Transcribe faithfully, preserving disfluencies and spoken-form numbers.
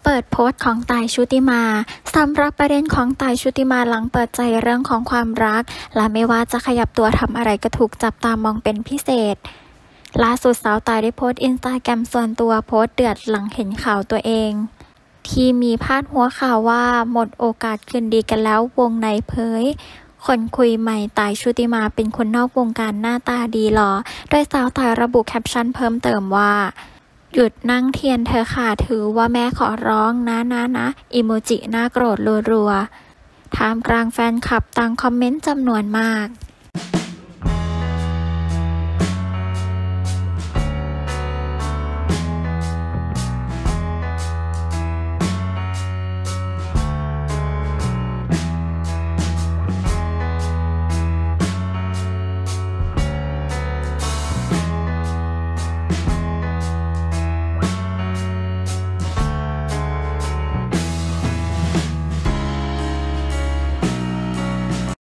เปิดโพสต์ของต่ายชุติมาสำหรับประเด็นของต่ายชุติมาหลังเปิดใจเรื่องของความรักและไม่ว่าจะขยับตัวทำอะไรก็ถูกจับตามองเป็นพิเศษล่าสุดสาวต่ายได้โพสต์อินสตาแกรมส่วนตัวโพสต์เดือดหลังเห็นข่าวตัวเองที่มีพาดหัวข่าวว่าหมดโอกาสคืนดีกันแล้ววงในเผยคนคุยใหม่ต่ายชุติมาเป็นคนนอกวงการหน้าตาดีหรอโดยสาวต่ายระบุแคปชั่นเพิ่มเติมว่าหยุดนั่งเทียนเธอค่ะถือว่าแม่ขอร้องนะนะนะอิโมจิหน้าโกรธรัวๆท่ามกลางแฟนคลับต่างคอมเมนต์จำนวนมาก